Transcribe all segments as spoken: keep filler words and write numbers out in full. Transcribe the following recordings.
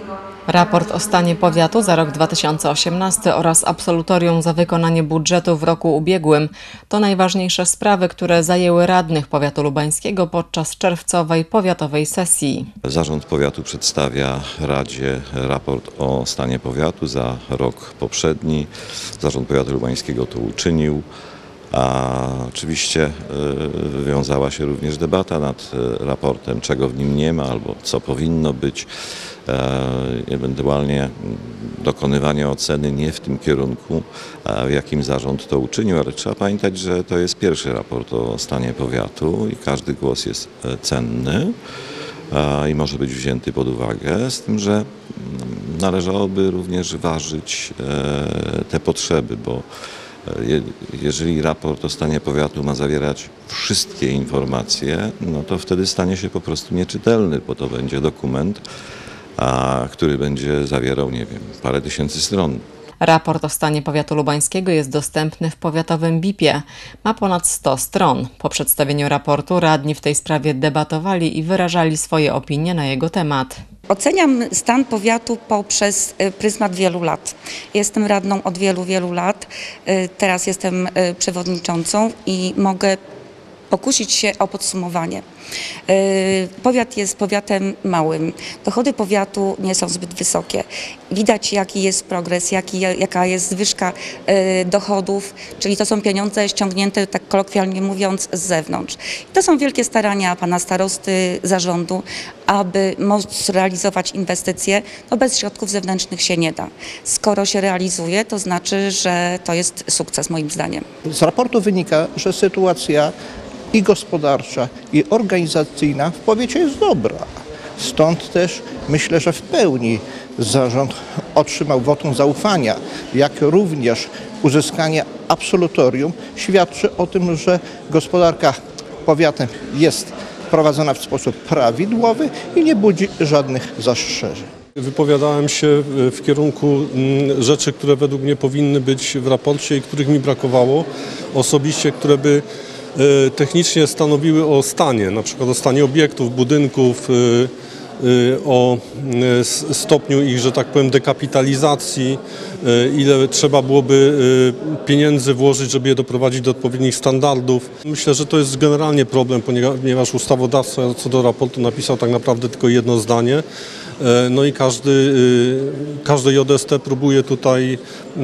Raport o stanie powiatu za rok dwa tysiące osiemnasty oraz absolutorium za wykonanie budżetu w roku ubiegłym to najważniejsze sprawy, które zajęły radnych powiatu lubańskiego podczas czerwcowej powiatowej sesji. Zarząd powiatu przedstawia Radzie raport o stanie powiatu za rok poprzedni. Zarząd powiatu lubańskiego to uczynił. A oczywiście wiązała się również debata nad raportem, czego w nim nie ma albo co powinno być. Ewentualnie dokonywanie oceny nie w tym kierunku, w jakim zarząd to uczynił, ale trzeba pamiętać, że to jest pierwszy raport o stanie powiatu i każdy głos jest cenny i może być wzięty pod uwagę, z tym, że należałoby również ważyć te potrzeby, bo jeżeli raport o stanie powiatu ma zawierać wszystkie informacje, no to wtedy stanie się po prostu nieczytelny, bo to będzie dokument, a, który będzie zawierał, nie wiem, parę tysięcy stron. Raport o stanie powiatu lubańskiego jest dostępny w powiatowym B I P-ie. Ma ponad sto stron. Po przedstawieniu raportu radni w tej sprawie debatowali i wyrażali swoje opinie na jego temat. Oceniam stan powiatu poprzez pryzmat wielu lat. Jestem radną od wielu, wielu lat. Teraz jestem przewodniczącą i mogę pokusić się o podsumowanie. Powiat jest powiatem małym. Dochody powiatu nie są zbyt wysokie. Widać, jaki jest progres, jaki, jaka jest zwyżka dochodów, czyli to są pieniądze ściągnięte, tak kolokwialnie mówiąc, z zewnątrz. I to są wielkie starania pana starosty, zarządu, aby móc realizować inwestycje. No bez środków zewnętrznych się nie da. Skoro się realizuje, to znaczy, że to jest sukces moim zdaniem. Z raportu wynika, że sytuacja i gospodarcza, i organizacyjna w powiecie jest dobra. Stąd też myślę, że w pełni zarząd otrzymał wotum zaufania, jak również uzyskanie absolutorium świadczy o tym, że gospodarka powiatem jest prowadzona w sposób prawidłowy i nie budzi żadnych zastrzeżeń. Wypowiadałem się w kierunku rzeczy, które według mnie powinny być w raporcie i których mi brakowało osobiście, które by technicznie stanowiły o stanie, na przykład o stanie obiektów, budynków, o stopniu ich, że tak powiem, dekapitalizacji, ile trzeba byłoby pieniędzy włożyć, żeby je doprowadzić do odpowiednich standardów. Myślę, że to jest generalnie problem, ponieważ ustawodawca co do raportu napisał tak naprawdę tylko jedno zdanie. No i każdy, każdy J S T próbuje tutaj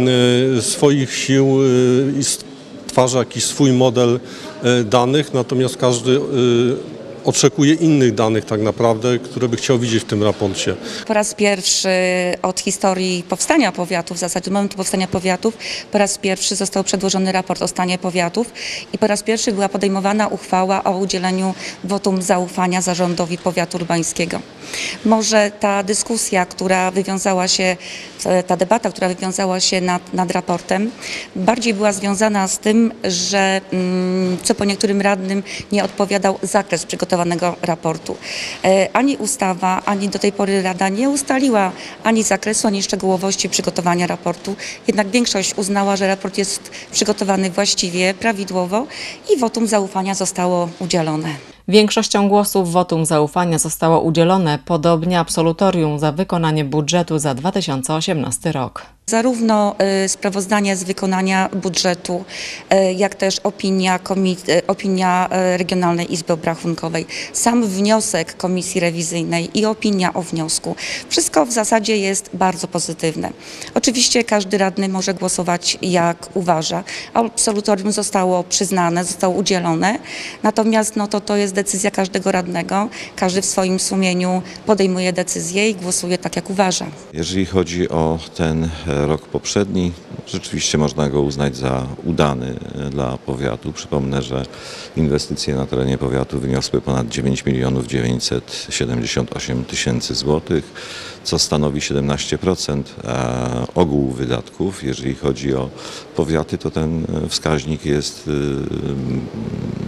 swoich sił i stwarza jakiś swój model danych, natomiast każdy oczekuje innych danych tak naprawdę, które by chciał widzieć w tym raporcie. Po raz pierwszy od historii powstania powiatów, w zasadzie momentu powstania powiatów, po raz pierwszy został przedłożony raport o stanie powiatów i po raz pierwszy była podejmowana uchwała o udzieleniu wotum zaufania zarządowi powiatu lubańskiego. Może ta dyskusja, która wywiązała się, ta debata, która wywiązała się nad, nad raportem, bardziej była związana z tym, że co po niektórym radnym nie odpowiadał zakres przygotowanego raportu. Ani ustawa, ani do tej pory Rada nie ustaliła ani zakresu, ani szczegółowości przygotowania raportu. Jednak większość uznała, że raport jest przygotowany właściwie, prawidłowo i wotum zaufania zostało udzielone. Większością głosów wotum zaufania zostało udzielone, podobnie absolutorium za wykonanie budżetu za dwa tysiące osiemnasty rok. Zarówno sprawozdanie z wykonania budżetu, jak też opinia, opinia Regionalnej Izby Obrachunkowej, sam wniosek Komisji Rewizyjnej i opinia o wniosku. Wszystko w zasadzie jest bardzo pozytywne. Oczywiście każdy radny może głosować jak uważa. Absolutorium zostało przyznane, zostało udzielone, natomiast no to, to jest decyzja każdego radnego. Każdy w swoim sumieniu podejmuje decyzję i głosuje tak jak uważa. Jeżeli chodzi o ten rok poprzedni, rzeczywiście można go uznać za udany dla powiatu. Przypomnę, że inwestycje na terenie powiatu wyniosły ponad dziewięć milionów dziewięćset siedemdziesiąt osiem tysięcy złotych, co stanowi siedemnaście procent ogółu wydatków. Jeżeli chodzi o powiaty, to ten wskaźnik jest no,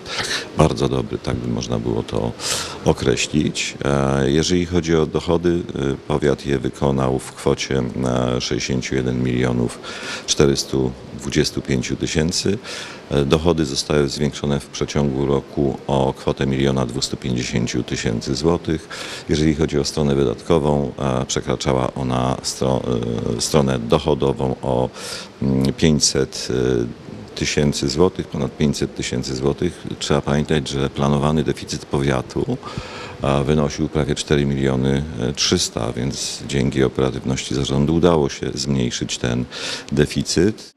bardzo dobry, tak by można było to określić. E, Jeżeli chodzi o dochody, e, powiat je wykonał w kwocie e, sześćdziesiąt jeden milionów czterysta dwadzieścia pięć tysięcy. E, Dochody zostały zwiększone w przeciągu roku o kwotę miliona dwieście pięćdziesiąt tysięcy złotych. Jeżeli chodzi o stronę wydatkową, e, przekraczała ona stro, e, stronę dochodową o mm, pięćset tysięcy złotych, ponad pięćset tysięcy złotych. Trzeba pamiętać, że planowany deficyt powiatu a, wynosił prawie cztery miliony trzysta, więc dzięki operatywności zarządu udało się zmniejszyć ten deficyt.